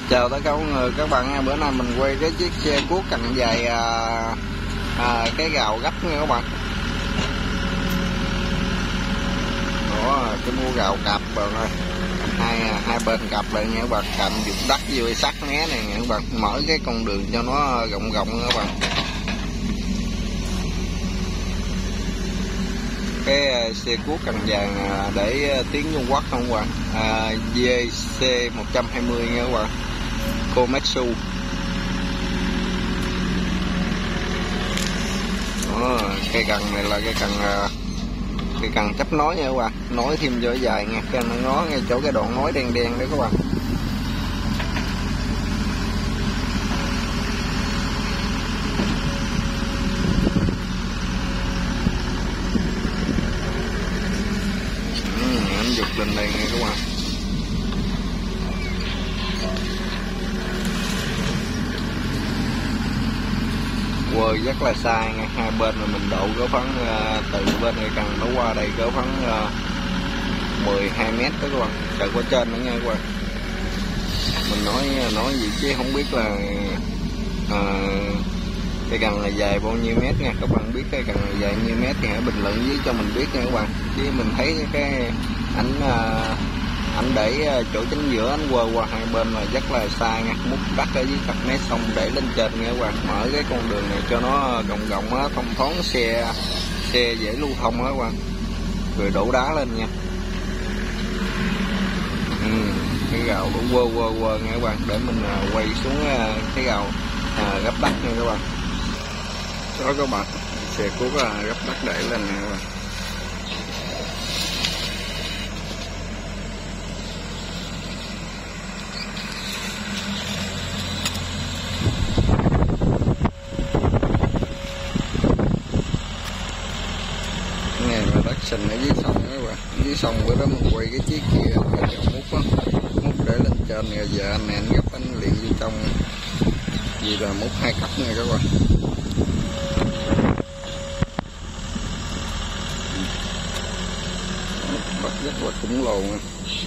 Chào tất cả mọi người, các bạn nha. Bữa nay mình quay cái chiếc xe cuốc cành dài cái gào gấp nha các bạn. Đó, cái mua gào cặp bạn ơi, hai bên cặp lại nha các bạn, cạnh dục đất dưới sắt né này nha các bạn, mở cái con đường cho nó rộng rộng nha các bạn. Cái xe cuốc cành vàng để tiếng Trung Quốc không các bạn, VC 120 nha các bạn, Komatsu. Đó, cây cần này là cây cần chấp nối nha các bạn, nối thêm cho dài nha, cái nó ngay chỗ cái đoạn nối đen đen đấy các bạn. Anh giục lên đây nha các bạn. Quơ rất là xa nha, hai bên mà mình độ có khoảng từ bên cây cần nó qua đây có khoảng 12 mét đó các bạn, trời có trên nữa nha các bạn. Mình nói gì chứ không biết là cây cần là dài bao nhiêu mét nha. Các bạn biết cây cần là dài nhiêu mét thì hãy bình luận dưới cho mình biết nha các bạn. Chứ mình thấy cái ảnh để chỗ chính giữa, anh qua hai bên là rất là xa nha, múc đất ở dưới cặp mét xong để lên trên nha các bạn, mở cái con đường này cho nó rộng rộng á, thông thoáng, xe dễ lưu thông á các bạn, rồi đổ đá lên nha. Cái gào nó quơ nha các bạn, để mình quay xuống cái gào gấp đất nha các bạn. Đó các bạn, xe cuốc gấp đất để lên nha các bạn. Này là đất sình ở dưới sông đó các bạn, dưới sông bữa đó mình quay cái chiếc kia múc để lên trên, rồi giờ anh này anh gấp anh liền vô trong, vì là múc 2 cấp nha các bạn. Bắt rất là khủng lồ nha.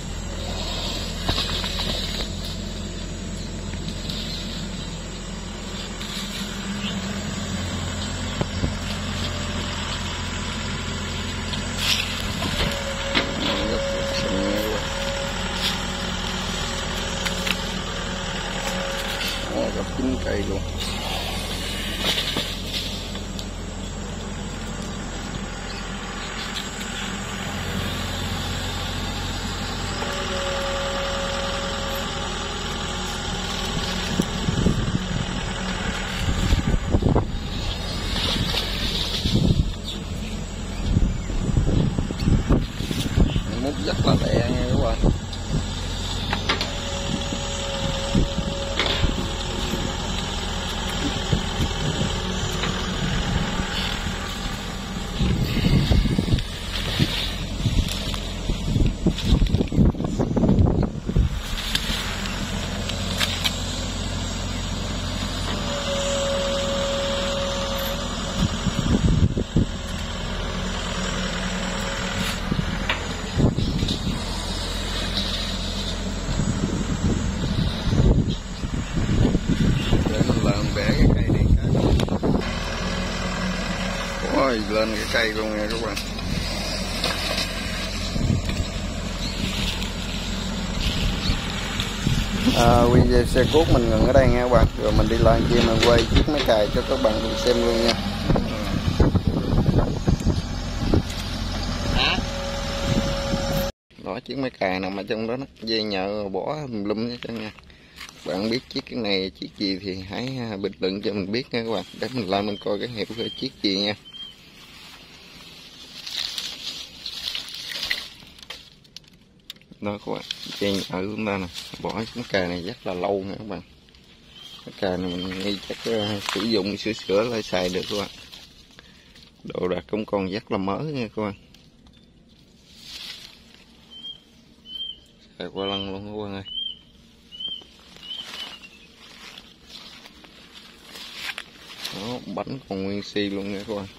Gặp 9 cây luôn. Múc rất là lẹ nha các bạn. Ôi, lên cái cây luôn nha các bạn. Video xe cuốc mình ngừng ở đây nha các bạn, rồi mình đi lên kia mình quay chiếc máy cày cho các bạn cùng xem luôn nha. Đó, chiếc máy cày nằm ở trong đó, dây nhợ bỏ lum hết trơn nha. Bạn biết chiếc cái này chiếc gì thì hãy bình luận cho mình biết nha các bạn, để mình lên mình coi cái hiệu cái chiếc gì nha. Đó các bạn, dây nhợ của chúng ta nè, bỏ cái cày này rất là lâu nha các bạn. Cái cày này mình nghĩ chắc sử dụng sửa lại xài được các bạn. Đồ đạc cũng còn rất là mới nha các bạn. Xài qua lăng luôn các bạn ơi. Đó, bánh còn nguyên xi luôn nha các bạn.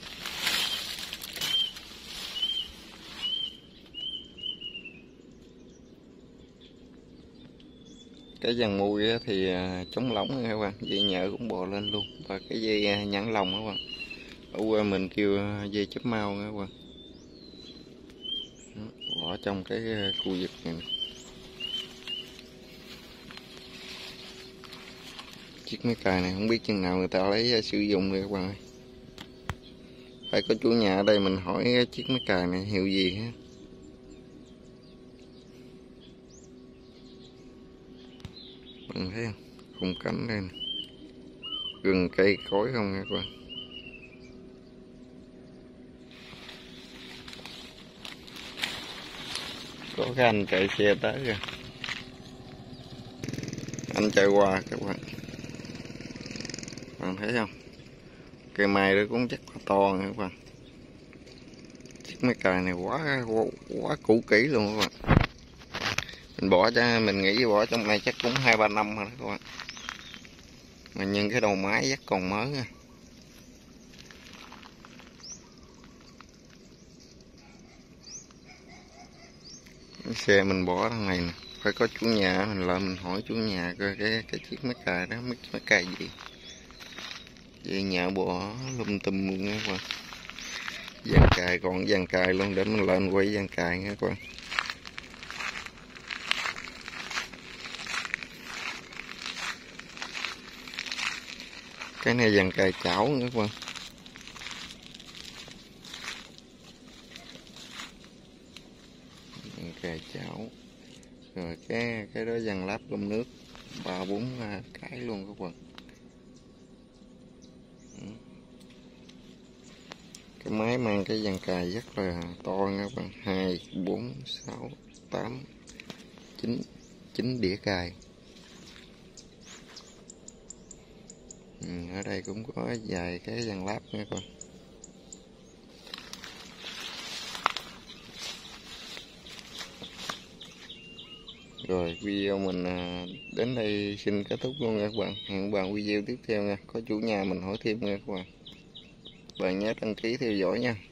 Cái dàn mui thì chống lỏng nha các bạn, dây nhợ cũng bò lên luôn, và cái dây nhẵn lồng các bạn, ở quê mình kêu dây chớp mau nha các bạn. Bỏ trong cái khu vực này. Chiếc máy cày này không biết chừng nào người ta lấy sử dụng được các bạn ơi. Phải có chủ nhà ở đây mình hỏi cái chiếc máy cày này hiệu gì ha. Bạn thấy không? Khung cánh đây nè. Gừng cây cối không nha các bạn. Có cái anh chạy xe tới kìa. Anh chạy qua các bạn. Bạn thấy không? Cây mai đó cũng chắc là to nha các bạn. Chiếc máy cày này quá cũ kỹ luôn các bạn. Mình nghĩ bỏ trong này chắc cũng 2-3 năm rồi đó các bạn. Mà nhưng cái đầu máy chắc còn mới nha. Cái xe mình bỏ thằng này nè, phải có chủ nhà, mình lại mình hỏi chủ nhà coi cái chiếc máy cày đó, máy cày gì. Vậy nhà bỏ lum tum luôn nha các bạn. Dàn cài còn dàn cài luôn, để mình lên quay dàn cài nha các bạn. Cái này dàn cài chảo nữa các bạn. Dàn cài chảo. Rồi cái đó dàn láp bơm nước 3-4 cái luôn các bạn. Cái máy mang cái dàn cài rất là to nha các bạn. 2, 4, 6, 8, 9 đĩa cài. Ở đây cũng có vài cái dàn láp nha các bạn. Rồi video mình đến đây xin kết thúc luôn nha các bạn. Hẹn các bạn video tiếp theo nha. Có chủ nhà mình hỏi thêm nha các bạn. Bạn nhớ đăng ký theo dõi nha.